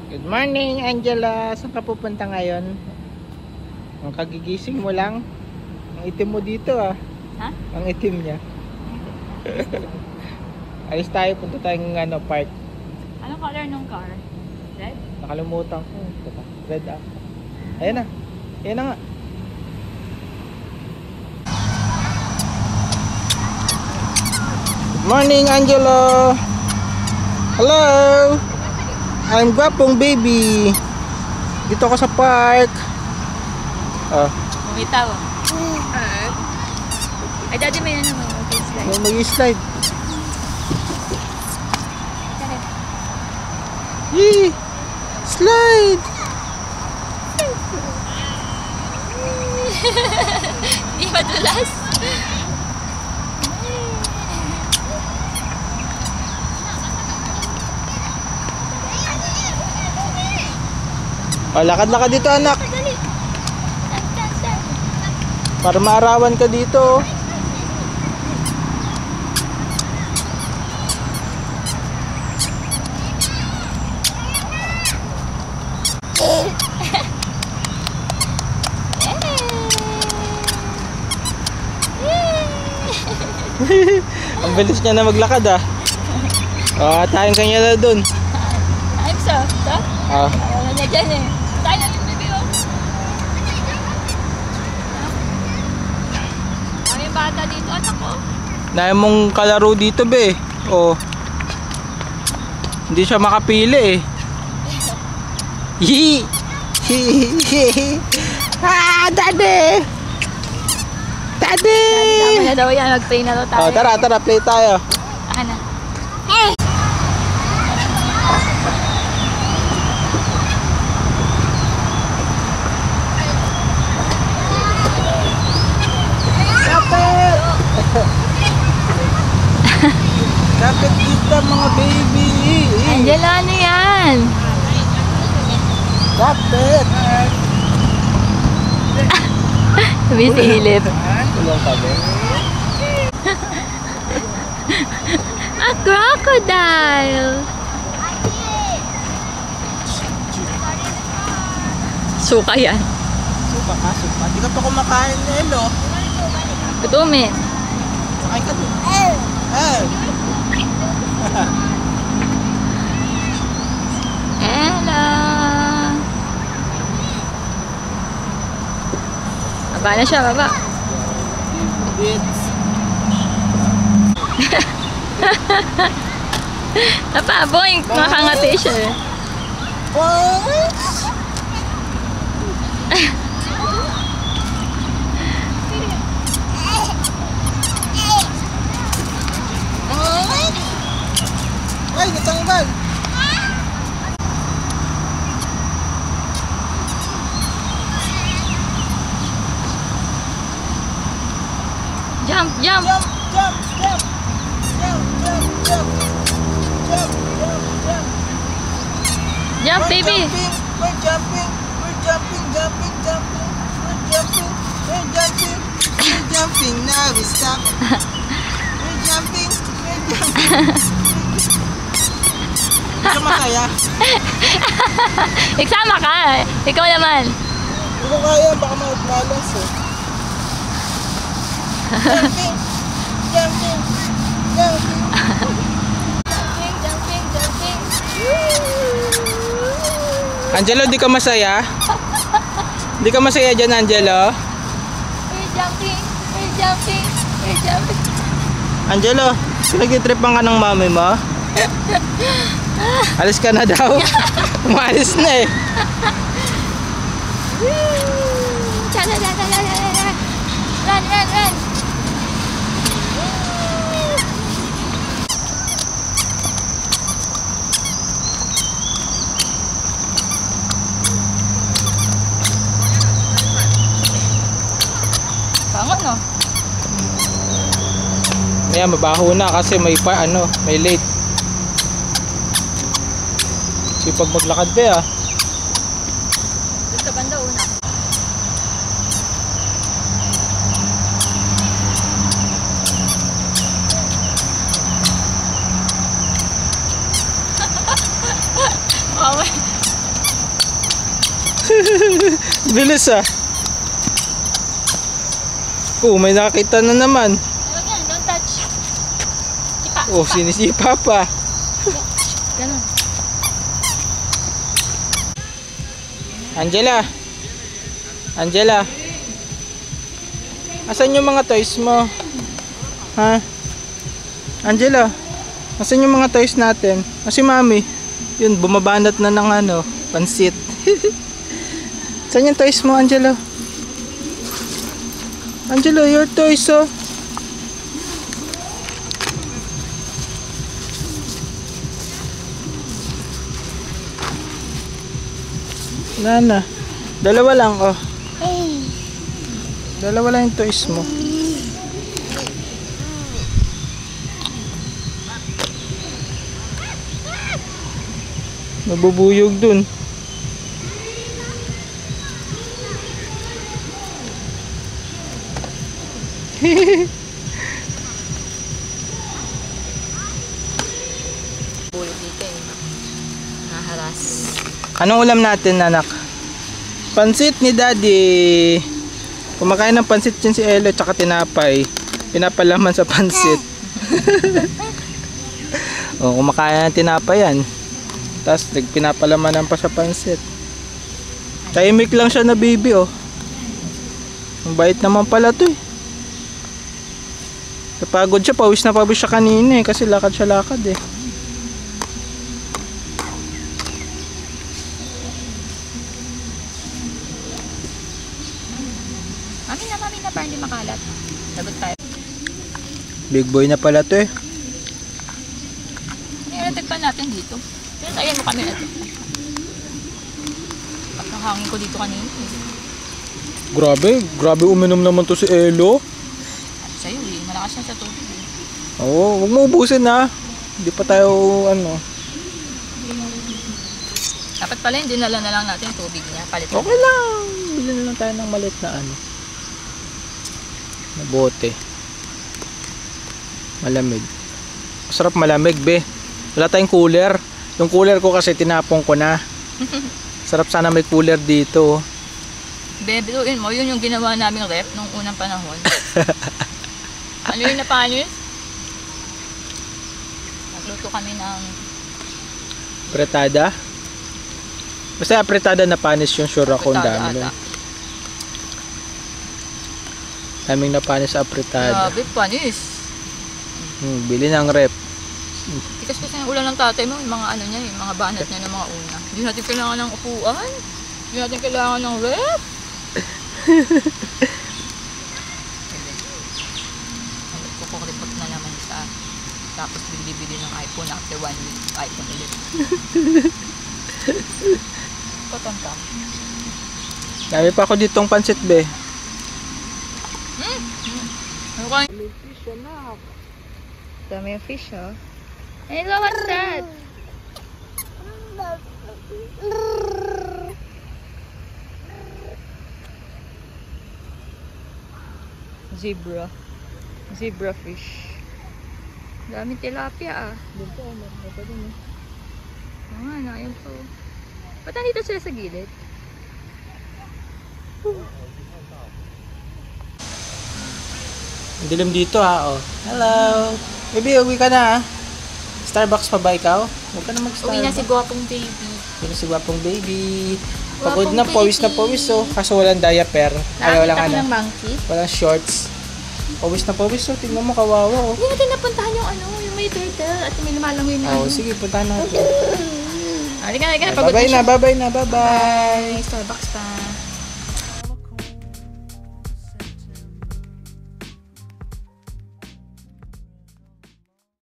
Good morning, Angela. Saan ka pupunta ngayon? Ang kagigising mo lang. Ang itim mo dito ah. Ha? Ang itim niya. Alis tayo, punta tayong park. Anong color nung car? Red? Nakalimutan ko. Red ah. Ayan na. Ayan na nga. Good morning, Angelo. Hello. I'm gwapong baby. Dito ako sa park. Bumitaw. Ay, daddy may ano mo. May mag-slide. Yee! Slide! Di madulas. Lakad-lakad dito anak. Para maarawan ka dito. Ang bilis niya na maglakad ah. Tayo kanya na dun. I'm soft, ha? Ayaw na niya dyan eh. Tayo na yung baby mo. Ano yung bata dito, anak ko? Naya mong kalaro dito be. Hindi siya makapili eh. Yee! Daddy! Daddy! Tama na daw yan, mag-play na daw tayo. Tara, play tayo. Ano? Kapit kita mga baby. Angela, ano yan? Kapit. Sumisilip. Tulong tabi. A crocodile. Suka yan. Suka ka. Di ka pa kumakain, Elo. Gutumin. Sakay ka doon. Ella. Baba na siya, baba. Bits. Boing, nakangati siya eh. Ay, natanggal. Jump, jump. Jump, baby. We're jumping. Now we stop. We're jumping. Sama kaya? Iksama ka. Ikaw naman. Hindi ko kaya, baka malas eh. Jumping. Angelo, di ka masaya? Di ka masaya dyan, Angelo? We're jumping. Angelo, pinag-tripan ka ng mami mo? Alis ka na daw. Umalis na eh. Run. Bangon no? Ayan, mabaho na kasi may late. Sipag maglakad ba ah. Doon ka banda una. Bilis ah. Oh, may nakakita na naman. Huwag yan, don't touch. Sipa. Oh, sinisipa pa. Ganun. Angela. Angela. Asan yung mga toys mo? Ha? Angela. Asan yung mga toys natin? Si Mami. Yun, bumabanat na ng ano, pansit. Saan yung toys mo, Angelo? Angelo, your toys, oh. Wala na. Dalawa lang, oh. Dalawa lang yung toys mo. Nabubuyog dun. Bulog dito eh. Naharas. Anong ulam natin, anak? Pansit ni Daddy. Kumakain ng pansit yun si Elo tsaka tinapay. Pinapalaman sa pansit. O, kumakain ng tinapay yan. Tapos pinapalamanan pa sa pansit. Tahimik lang siya na baby, oh. Ang bait naman pala to eh. Napagod siya, pawis na pawis siya kanina eh. Kasi lakad siya lakad eh. Mami na, para hindi makalat. Sagot tayo. Big boy na pala to eh. Nilatag pa natin dito. Ayan mo kami natin. At nakahangin ko dito kanina. Grabe uminom naman to si Elo. At sa'yo eh, malakas siya sa tubig. Oo, huwag mo ubusin ha. Hindi pa tayo ano. Dapat pala yung dinala na lang natin yung tubig niya. Palit. Okay lang. Bili na lang tayo ng maliit na ano. Na bote. Malamig. Masarap malamig, be. Wala tayong cooler. Yung cooler ko kasi tinapong ko na. Sarap sana may cooler dito. Bebeluin mo, yun yung ginawa naming rep nung unang panahon. Ano yun na paano yun? Nagluto kami ng Apretada. Basta apretada na panis yung sure ako. Ang dami nun. Daming napanis sa apretada. Grabe, panis. Bili ng rep. Tikas kasi ng ulan ng tatay mo, yung mga ano niya, yung mga banat niya ng mga una. Hindi natin kailangan ng upuan. Hindi natin kailangan ng rep. Kukuripot na naman sa tapos bili-bili ng iPhone after 1 week. iPhone ulit. Patamtam. Dami pa ako ditong pansit, be. Ano ka? May fish na. Dami yung fish, oh. Hey, what's that? Zebra fish. Dami tilapia ah. Dito, meron pa din eh. Oo nga, nakayan po. Ba't nandito sila sa gilid? Dilim dito ha, oh. Hello. Baby, uwi ka na ha. Starbucks pa ba ikaw? Huwag ka na mag-Starbucks. Uwi na si Gwapong Baby. Uwi na si Gwapong Baby. Gwapong Pagod na, pawis na pawis oh. Kaso walang diaper. Ay, walang ano. ng monkey. Walang shorts. Pawis na pawis oh. Tingnan mo, kawawa oh. Hindi natin napuntahan yung ano, yung may turtle at may lumalangoy na Oh, ano. sige, puntahan natin. Halika na, pagod Bye-bye na na, bye-bye na, bye-bye. Starbucks pa.